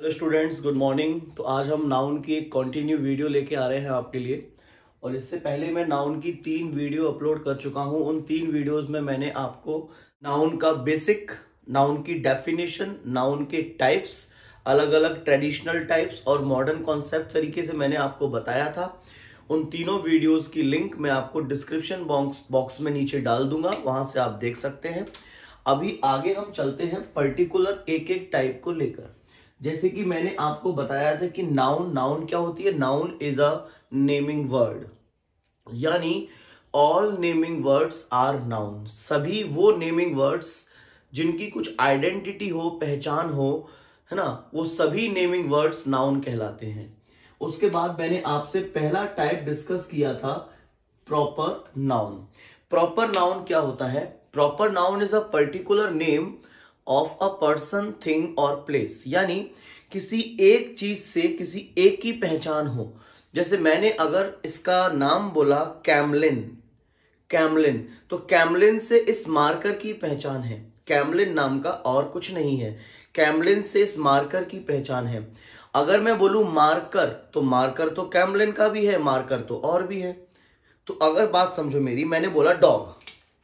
Hello students, good morning. तो आज हम नाउन की एक कंटिन्यू वीडियो लेके आ रहे हैं आपके लिए। और इससे पहले मैं नाउन की 3 वीडियो अपलोड कर चुका हूं। उन 3 वीडियोस में मैंने आपको नाउन का बेसिक, नाउन की डेफिनेशन, नाउन के टाइप्स, अलग अलग ट्रेडिशनल टाइप्स और मॉडर्न कॉन्सेप्ट तरीके से मैंने आपको बताया था। उन तीनों वीडियोस की लिंक मैं आपको डिस्क्रिप्शन बॉक्स में नीचे डाल दूंगा, वहां से आप देख सकते हैं। अभी आगे हम चलते हैं पर्टिकुलर एक एक टाइप को लेकर। जैसे कि मैंने आपको बताया था कि नाउन क्या होती है। Noun is a naming word, यानी all naming words are noun. सभी वो नेमिंग वर्ड्स जिनकी कुछ आइडेंटिटी हो, पहचान हो, है ना, वो सभी नेमिंग वर्ड्स नाउन कहलाते हैं। उसके बाद मैंने आपसे पहला टाइप डिस्कस किया था, प्रॉपर नाउन। प्रॉपर नाउन क्या होता है? Proper noun is a particular name of a person, thing और प्लेस, यानी किसी एक चीज से किसी एक की पहचान हो। जैसे मैंने अगर इसका नाम बोला कैमलिन, कैमलिन, तो कैमलिन से इस मार्कर की पहचान है। कैमलिन नाम का और कुछ नहीं है, कैमलिन से इस मार्कर की पहचान है। अगर मैं बोलूं मार्कर, तो मार्कर तो कैमलिन का भी है, मार्कर तो और भी है। तो अगर बात समझो मेरी, मैंने बोला डॉग,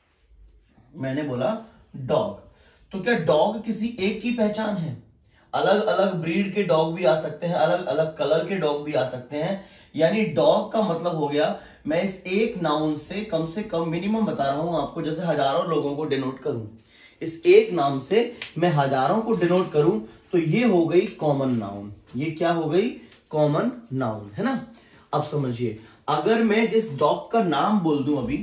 मैंने बोला डॉग, तो क्या डॉग किसी एक की पहचान है? अलग अलग ब्रीड के डॉग भी आ सकते हैं, अलग अलग कलर के डॉग भी आ सकते हैं। यानी डॉग का मतलब हो गया, मैं इस एक नाउन से कम मिनिमम बता रहा हूं आपको, जैसे हजारों लोगों को डिनोट करूं, इस एक नाम से मैं हजारों को डिनोट करूं, तो ये हो गई कॉमन नाउन। ये क्या हो गई? कॉमन नाउन, है ना। अब समझिए, अगर मैं जिस डॉग का नाम बोल दूं, अभी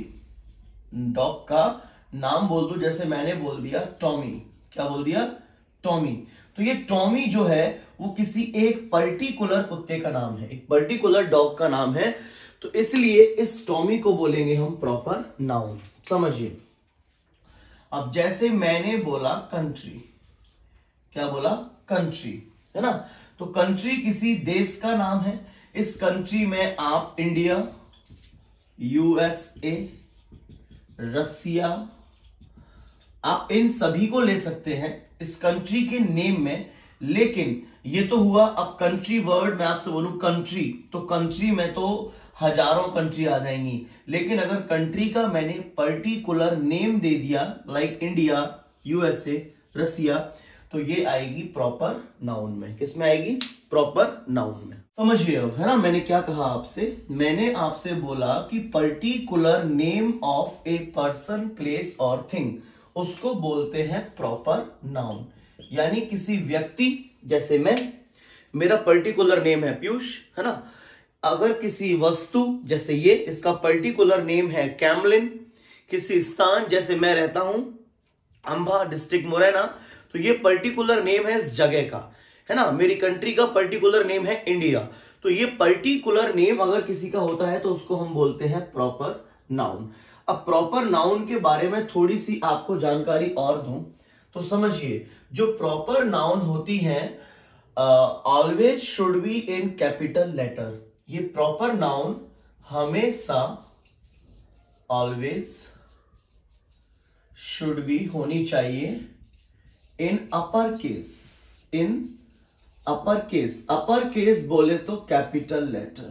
डॉग का नाम बोल दूं, जैसे मैंने बोल दिया टॉमी, क्या बोल दिया? टॉमी। तो ये टॉमी जो है वो किसी एक पर्टिकुलर कुत्ते का नाम है, एक पर्टिकुलर डॉग का नाम है। तो इसलिए इस टॉमी को बोलेंगे हम प्रॉपर नाउन। समझिए, अब जैसे मैंने बोला कंट्री, क्या बोला? कंट्री, है ना। तो कंट्री किसी देश का नाम है। इस कंट्री में आप इंडिया, यूएसए, रसिया, आप इन सभी को ले सकते हैं इस कंट्री के नेम में। लेकिन ये तो हुआ, अब कंट्री वर्ड मैं आपसे बोलूं कंट्री, तो कंट्री में तो हजारों कंट्री आ जाएंगी। लेकिन अगर कंट्री का मैंने पर्टिकुलर नेम दे दिया, लाइक इंडिया, यूएसए, रसिया, तो ये आएगी प्रॉपर नाउन में। किस में आएगी? प्रॉपर नाउन में। समझिए अब, है ना। मैंने क्या कहा आपसे? मैंने आपसे बोला कि particular name of a person, place और थिंग, उसको बोलते हैं प्रॉपर नाउन। यानी किसी व्यक्ति, जैसे मेरा पर्टिकुलर नेम है पीयूष, है ना। अगर किसी वस्तु, जैसे ये, इसका पर्टिकुलर नेम है कैमलिन। किसी स्थान, जैसे मैं रहता हूं अंबा, डिस्ट्रिक्ट मुरैना, तो ये पर्टिकुलर नेम है इस जगह का, है ना। मेरी कंट्री का पर्टिकुलर नेम है इंडिया। तो ये पर्टिकुलर नेम अगर किसी का होता है तो उसको हम बोलते हैं प्रॉपर नाउन। अब प्रॉपर नाउन के बारे में थोड़ी सी आपको जानकारी और दूं, तो समझिए, जो प्रॉपर नाउन होती है always should be in capital letter. ये प्रॉपर नाउन हमेशा ऑलवेज शुड बी होनी चाहिए in upper case, in upper case. Upper case बोले तो कैपिटल लेटर,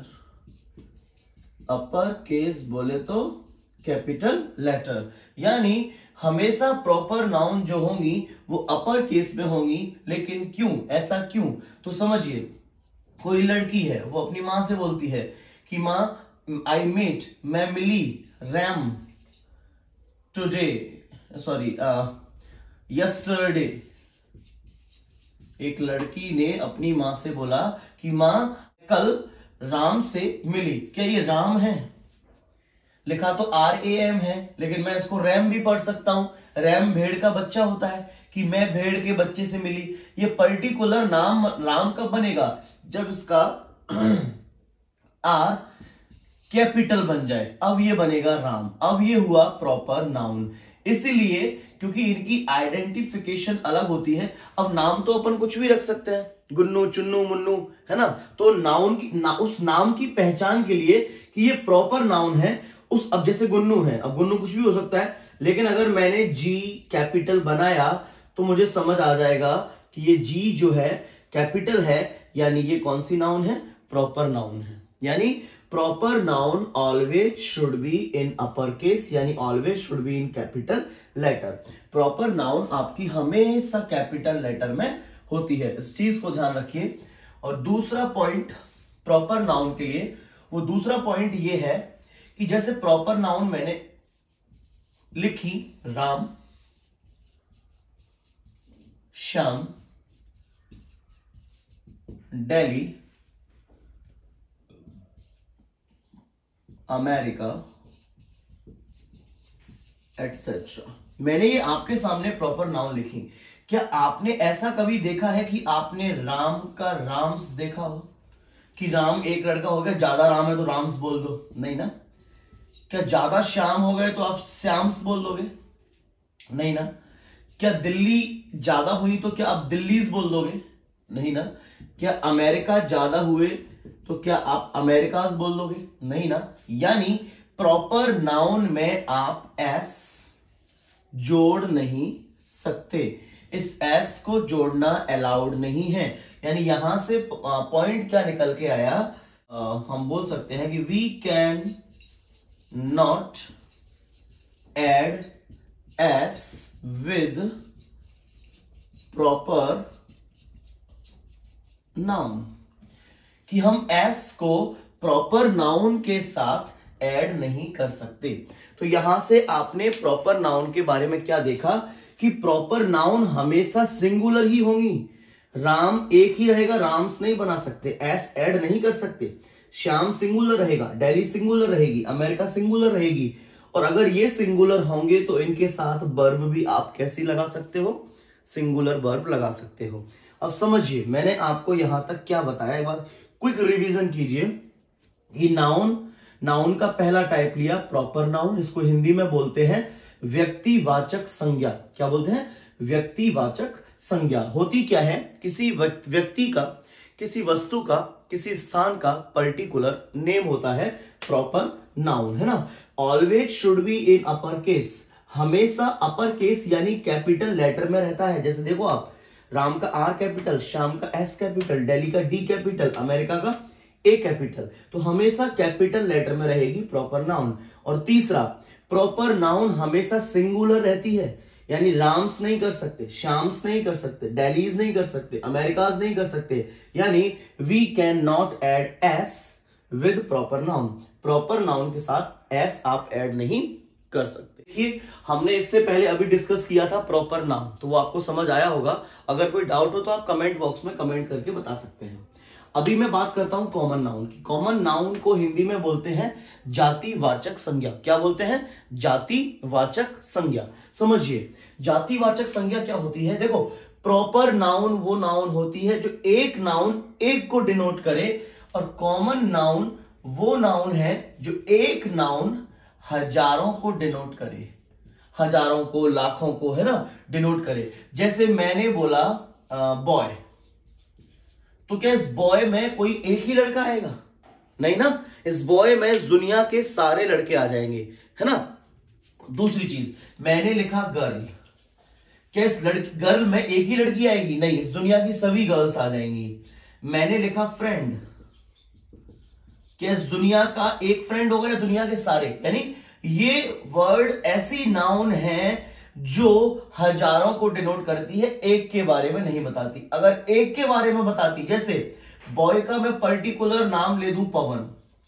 अपर केस बोले तो कैपिटल लेटर। यानी हमेशा प्रॉपर नाउन जो होंगी वो अपर केस में होंगी। लेकिन क्यों? ऐसा क्यों? तो समझिए, कोई लड़की है, वो अपनी मां से बोलती है कि मां आई मेट, मैं मिली, रैम टुडे, सॉरी यस्टरडे। एक लड़की ने अपनी मां से बोला कि मां कल राम से मिली। क्या ये राम है? लिखा तो RAM है, लेकिन मैं इसको रैम भी पढ़ सकता हूं। रैम भेड़ का बच्चा होता है, कि मैं भेड़ के बच्चे से मिली। ये पर्टिकुलर नाम राम कब बनेगा? जब इसका R कैपिटल बन जाए, अब ये बनेगा राम। अब ये हुआ प्रॉपर नाउन। इसीलिए, क्योंकि इनकी आइडेंटिफिकेशन अलग होती है। अब नाम तो अपन कुछ भी रख सकते हैं, गुन्नू, चुन्नू, मुन्नू, है ना। तो नाउन की उस नाम की पहचान के लिए कि ये प्रॉपर नाउन है, उस, अब जैसे गुन्नू है, अब गुन्नू कुछ भी हो सकता है, लेकिन अगर मैंने G कैपिटल बनाया तो मुझे समझ आ जाएगा कि ये G जो है कैपिटल है, यानी ये कौन सी नाउन है? प्रॉपर नाउन है। यानी proper noun always should be in upper case, यानी always should be in capital letter. Proper noun आपकी हमेशा कैपिटल लेटर में होती है, इस चीज को ध्यान रखिए। और दूसरा पॉइंट प्रॉपर नाउन के लिए, वो दूसरा पॉइंट ये है कि जैसे प्रॉपर नाउन मैंने लिखी राम, श्याम, दिल्ली, अमेरिका, एटसेट्रा, मैंने ये आपके सामने प्रॉपर नाउन लिखी। क्या आपने ऐसा कभी देखा है कि आपने राम का राम्स देखा हो कि राम एक लड़का हो गया, ज्यादा राम है तो राम्स बोल दो? नहीं ना। क्या ज्यादा श्याम हो गए तो आप श्याम्स बोल दोगे? नहीं ना। क्या दिल्ली ज्यादा हुई तो क्या आप दिल्लीज बोल दोगे? नहीं ना। क्या अमेरिका ज्यादा हुए तो क्या आप अमेरिकाज बोल दोगे? नहीं ना। यानी प्रॉपर नाउन में आप एस जोड़ नहीं सकते, इस एस को जोड़ना अलाउड नहीं है। यानी यहां से पॉइंट क्या निकल के आया, हम बोल सकते हैं कि we can not add S with proper noun, कि हम एस को प्रॉपर नाउन के साथ ऐड नहीं कर सकते। तो यहां से आपने प्रॉपर नाउन के बारे में क्या देखा कि प्रॉपर नाउन हमेशा सिंगुलर ही होंगी। राम एक ही रहेगा, राम्स नहीं बना सकते, एस ऐड नहीं कर सकते। श्याम सिंगुलर रहेगा, दिल्ली सिंगुलर रहेगी, अमेरिका सिंगुलर रहेगी। और अगर ये सिंगुलर होंगे तो इनके साथ वर्ब भी आप कैसी लगा सकते हो? सिंगुलर वर्ब लगा सकते हो। अब समझिए मैंने आपको यहां तक क्या बताया, एक बार क्विक रिवीजन कीजिए कि नाउन का पहला टाइप लिया प्रॉपर नाउन, इसको हिंदी में बोलते हैं व्यक्तिवाचक संज्ञा। क्या बोलते हैं? व्यक्तिवाचक संज्ञा। होती क्या है? किसी व्यक्ति का, किसी वस्तु का, किसी स्थान का पर्टिकुलर नेम होता है प्रॉपर नाउन, है ना। Always should be in upper case, हमेशा अपर केस यानी कैपिटल लेटर में रहता है। जैसे देखो आप, राम का आर कैपिटल, श्याम का एस कैपिटल, दिल्ली का डी कैपिटल, अमेरिका का ए कैपिटल, तो हमेशा कैपिटल लेटर में रहेगी प्रॉपर नाउन। और तीसरा, प्रॉपर नाउन हमेशा सिंगुलर रहती है, यानी राम्स नहीं कर सकते, श्याम्स नहीं कर सकते, दिल्लीज नहीं कर सकते, अमेरिकाज नहीं कर सकते। यानी we can not add S with proper noun, proper noun के साथ एस आप ऐड नहीं कर सकते। देखिए हमने इससे पहले अभी डिस्कस किया था प्रॉपर नाउन, तो वो आपको समझ आया होगा। अगर कोई डाउट हो तो आप कमेंट बॉक्स में कमेंट करके बता सकते हैं। अभी मैं बात करता हूं कॉमन नाउन की। कॉमन नाउन को हिंदी में बोलते हैं जातिवाचक संज्ञा। क्या बोलते हैं? जातिवाचक संज्ञा। समझिए जातिवाचक संज्ञा क्या होती है। देखो प्रॉपर नाउन वो नाउन होती है जो एक नाउन एक को डिनोट करे, और कॉमन नाउन वो नाउन है जो एक नाउन हजारों को डिनोट करे, हजारों को, लाखों को, है ना, डिनोट करे। जैसे मैंने बोला बॉय, तो क्या इस बॉय में कोई एक ही लड़का आएगा? नहीं ना। इस बॉय में इस दुनिया के सारे लड़के आ जाएंगे, है ना। दूसरी चीज, मैंने लिखा गर्ल, क्या इस गर्ल में एक ही लड़की आएगी? नहीं, इस दुनिया की सभी गर्ल्स आ जाएंगी। मैंने लिखा फ्रेंड, क्या इस दुनिया का एक फ्रेंड होगा या दुनिया के सारे? यानी ये वर्ड ऐसी नाउन है जो हजारों को डिनोट करती है, एक के बारे में नहीं बताती। अगर एक के बारे में बताती, जैसे बॉय का मैं पर्टिकुलर नाम ले दूं पवन,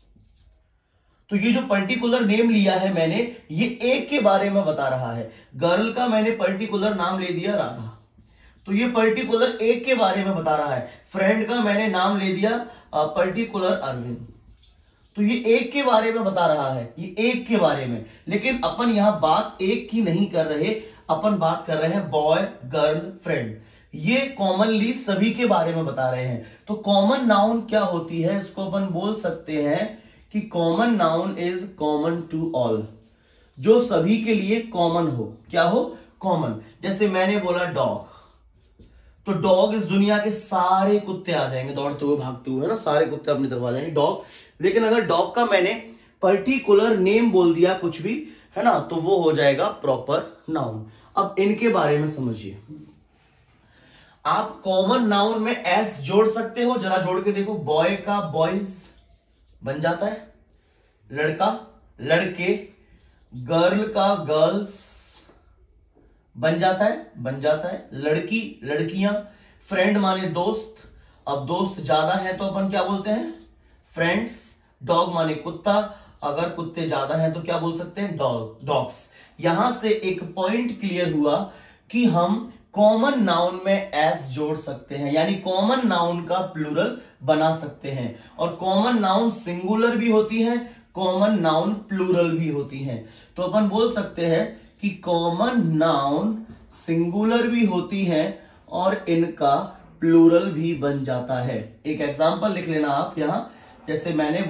तो ये जो पर्टिकुलर नेम लिया है मैंने, ये एक के बारे में बता रहा है। गर्ल का मैंने पर्टिकुलर नाम ले दिया राधा, तो ये पर्टिकुलर एक के बारे में बता रहा है। फ्रेंड का मैंने नाम ले दिया पर्टिकुलर अरविंद, तो ये एक के बारे में बता रहा है, ये एक के बारे में। लेकिन अपन यहां बात एक की नहीं कर रहे, अपन बात कर रहे हैं बॉय, गर्ल, फ्रेंड, ये कॉमनली सभी के बारे में बता रहे हैं। तो कॉमन नाउन क्या होती है, इसको अपन बोल सकते हैं कि common noun is common to all, जो सभी के लिए कॉमन हो। क्या हो? कॉमन। जैसे मैंने बोला डॉग, तो डॉग इस दुनिया के सारे कुत्ते आ जाएंगे, दौड़ते हुए, भागते हुए, है ना, सारे कुत्ते अपनी तरफ आ जाएंगे, डॉग। लेकिन अगर डॉग का मैंने पर्टिकुलर नेम बोल दिया कुछ भी, है ना, तो वो हो जाएगा प्रॉपर नाउन। अब इनके बारे में समझिए। आप कॉमन नाउन में एस जोड़ सकते हो, जरा जोड़ के देखो। बॉय का बॉयज बन जाता है, लड़का लड़के, गर्ल का गर्ल्स बन जाता है, लड़की लड़कियां, फ्रेंड माने दोस्त, अब दोस्त ज्यादा है तो अपन क्या बोलते हैं, फ्रेंड्स। डॉग माने कुत्ता, अगर कुत्ते ज्यादा हैं तो क्या बोल सकते हैं, डॉग्स। यहां से एक पॉइंट क्लियर हुआ कि हम कॉमन नाउन में एस जोड़ सकते हैं, यानी कॉमन नाउन का प्लूरल बना सकते हैं। और कॉमन नाउन सिंगुलर भी होती है, कॉमन नाउन प्लूरल भी होती है। तो अपन बोल सकते हैं कि कॉमन नाउन सिंगुलर भी होती है और इनका प्लूरल भी बन जाता है। एक एग्जांपल लिख लेना आप यहां, जैसे मैंने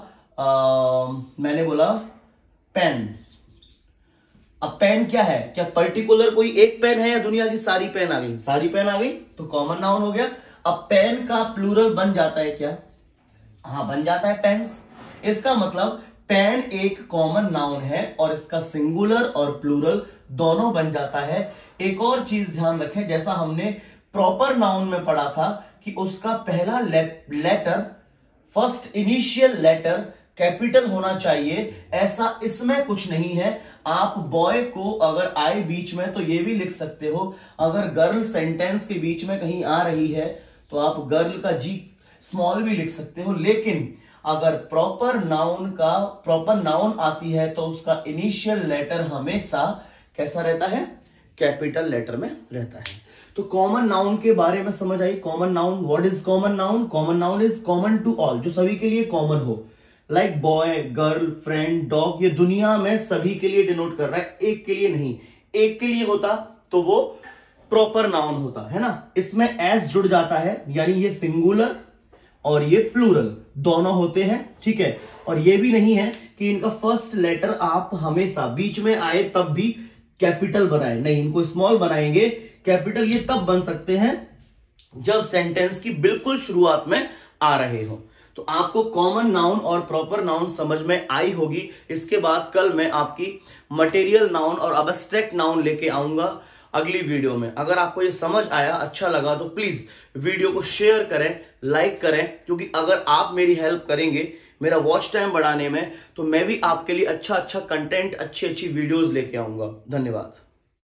बोला पेन। अब पेन क्या है, क्या पर्टिकुलर कोई एक पेन है या दुनिया की सारी पेन आ गई, सारी पेन आ गई तो कॉमन नाउन हो गया। अब पेन का प्लूरल बन जाता है क्या, हाँ बन जाता है, पेन्स। इसका मतलब पेन एक कॉमन नाउन है और इसका सिंगुलर और प्लूरल दोनों बन जाता है। एक और चीज ध्यान रखें, जैसा हमने प्रॉपर नाउन में पढ़ा था कि उसका पहला letter, first initial letter capital होना चाहिए, ऐसा इसमें कुछ नहीं है। आप बॉय को अगर आई बीच में तो ये भी लिख सकते हो, अगर गर्ल सेंटेंस के बीच में कहीं आ रही है तो आप गर्ल का जी स्मॉल भी लिख सकते हो। लेकिन अगर प्रॉपर नाउन आती है तो उसका इनिशियल लेटर हमेशा कैसा रहता है, कैपिटल लेटर में रहता है। तो कॉमन नाउन के बारे में समझ आई। Common noun, what is common noun? Common noun is common to all, जो सभी के लिए कॉमन हो। Like boy, girl, friend, dog, ये दुनिया में सभी के लिए डिनोट कर रहा है, एक के लिए नहीं। एक के लिए होता तो वो प्रॉपर नाउन होता है ना। इसमें एस जुड़ जाता है, यानी ये सिंगुलर और ये प्लूरल दोनों होते हैं, ठीक है। और ये भी नहीं है कि इनका फर्स्ट लेटर आप हमेशा बीच में आए तब भी कैपिटल बनाए, नहीं, इनको स्मॉल बनाएंगे। कैपिटल ये तब बन सकते हैं जब सेंटेंस की बिल्कुल शुरुआत में आ रहे हो। तो आपको कॉमन नाउन और प्रॉपर नाउन समझ में आई होगी। इसके बाद कल मैं आपकी मटेरियल नाउन और अब्स्ट्रैक्ट नाउन लेके आऊंगा अगली वीडियो में। अगर आपको ये समझ आया, अच्छा लगा तो प्लीज वीडियो को शेयर करें, लाइक करें, क्योंकि अगर आप मेरी हेल्प करेंगे मेरा वॉच टाइम बढ़ाने में, तो मैं भी आपके लिए अच्छा कंटेंट, अच्छी वीडियोस लेके आऊंगा। धन्यवाद।